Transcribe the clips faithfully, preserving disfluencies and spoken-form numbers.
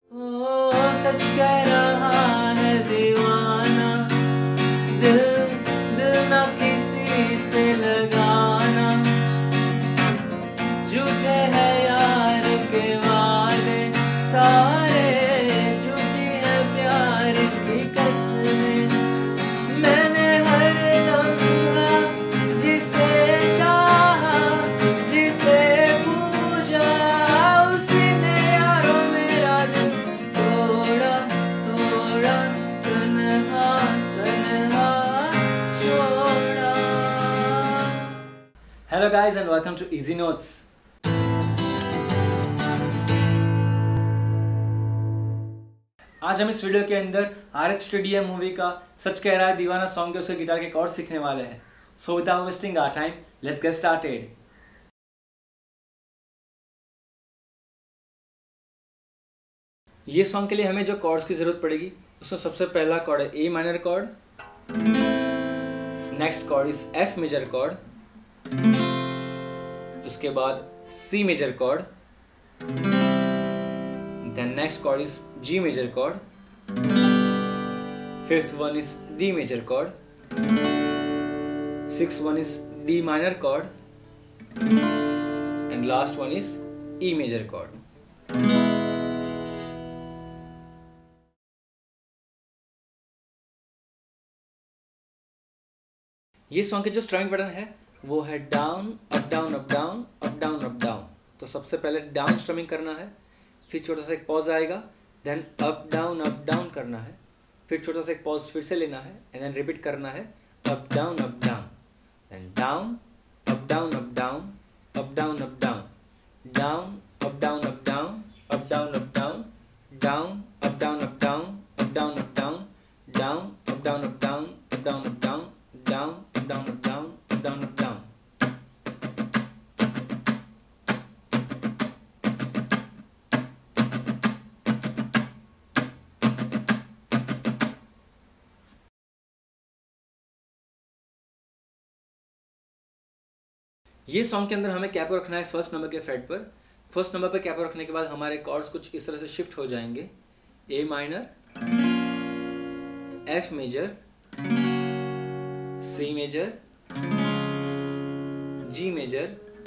ओ सच कह रहा है दीवाना, दिल दिल ना किसी से लगाना, झूठे हैं यार के वादे सारे, झूठी है प्यार की कसमें। मैंने हर लम्हा जिसे चाहा, जिसे पूजा, उसी ने यारों मेरा दिल तोड़ा तोड़ा, तन्हा तन्हा छोड़ा। Hello guys and welcome to Easy Notes. आज हम इस वीडियो के अंदर आर एच टी मूवी का सच कह रहा है दीवाना सॉन्ग के उसके गिटार के कॉर्ड सीखने वाले हैं। So without wasting our time, let's get started. ये सॉन्ग के लिए हमें जो कॉर्ड्स की जरूरत पड़ेगी उसमें सबसे पहला कॉर्ड है A minor chord, next chord is F major chord, उसके बाद C major chord, then next chord is G major chord, fifth one is D major chord, sixth one is D minor chord, and last one is E major chord. ये song के जो strumming pattern है वो है down up down up down up down up down. तो सबसे पहले down strumming करना है, फिर छोटा सा एक पॉज आएगा, then up down up down करना है, फिर छोटा सा एक पॉज फिर से लेना है एंड देन रिपीट करना है up down up down, then down up down up down up down up down, down up down up down up down up down, down up down up down up down up down, down up down up down up down up down, down up down up down up down up down. ये song के अंदर हमें capo रखना है first number के fret पर। First number पर capo रखने के बाद हमारे कॉर्ड्स कुछ इस तरह से शिफ्ट हो जाएंगे, A minor, F major, C major, G major,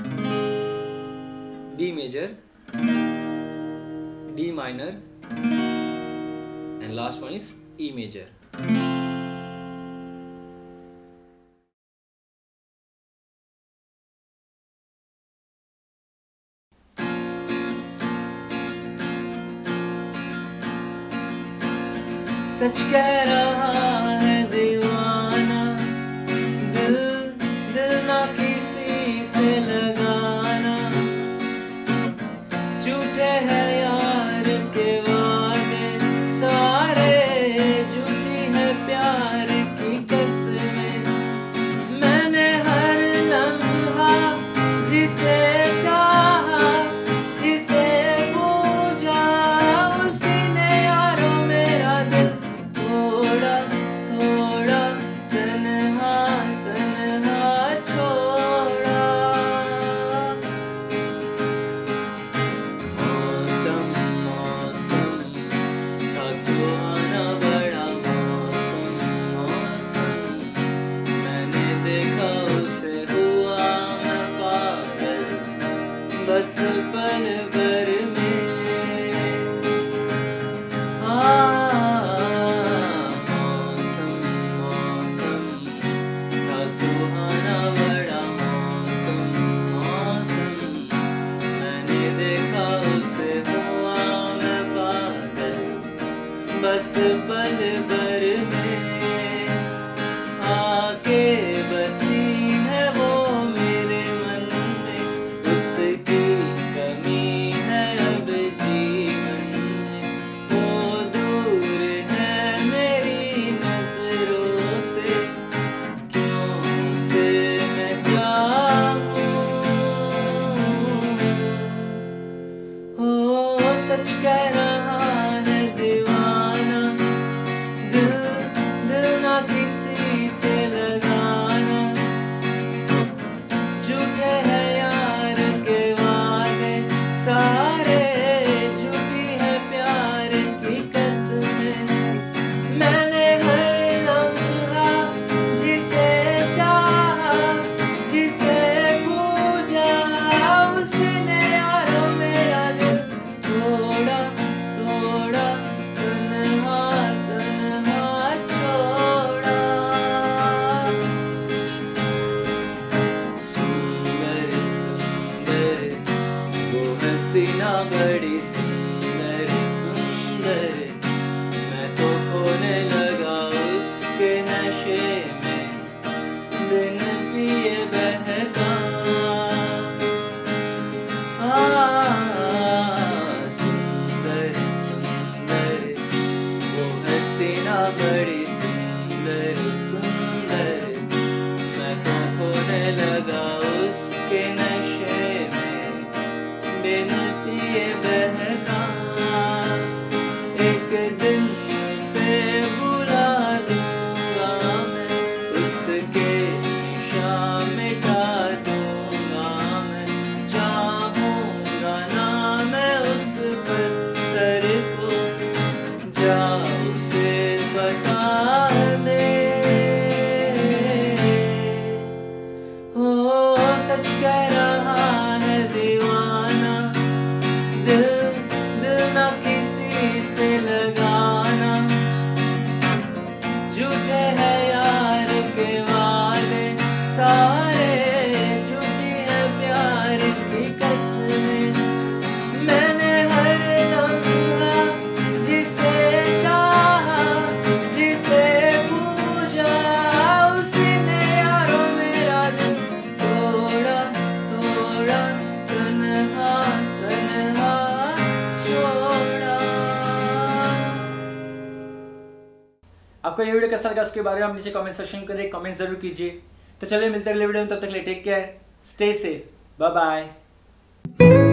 D major, D minor and last one is E major. सच कह रहा है दीवाना, दिल दिल ना किसी से लगाना, झूठे हैं यार के वादे सारे, झूठी है प्यार की कसमें। मैंने हर लम्हा जिसे चाहा, जिसे पूजा, उसी ने यारों मेरा दिल थोड़ा थोड़ा, तन्हा तन्हा छोड़ा। मौसम मौसम था सुहाना बड़ा, मौसम मौसम मैंने देखा उसे हुआ मैं पागल, बस पल भर में। मौसम मौसम था सुहाना बड़ा, मौसम मौसम मैंने देखा उसे हुआ मैं पागल, बस पल भर में। आके बसी है वो मेरे मन में, उसकी कमी है हसीना बड़ी सुंदर सुंदर, मैं तो खोने लगा उसके नशे में, बिन पिए बहका। सुंदर सुंदर वो हसीना बड़ी सुंदर सुंदर, मैं तो खोने लगा उसके नशे में, बिन पिए बहका। एक दिन उसे बुला लूंगा मैं, उसके निशान मिटा दूंगा मैं, चाहूंगा ना मैं उस पत्थर को, जा उसे बता दे। हो सच कह रहा है दीवाना, दिल दिल ना किसी से लगाना, झूठे है यार के वाले सारे, झूठी है प्यार की कसमें। मैंने हर लम्हा जिसे चाहा, जिसे पूजा, उसी ने यारों मेरा दिल तोड़ा तोड़ा, तन्हा तन्हा छोड़ा। आपको ये वीडियो कैसा लगा उसके बारे में आप नीचे कमेंट सेक्शन में करें, कमेंट जरूर कीजिए। तो चलिए मिलते हैं अगले वीडियो में, तब तक के लिए take care, stay safe, bye bye.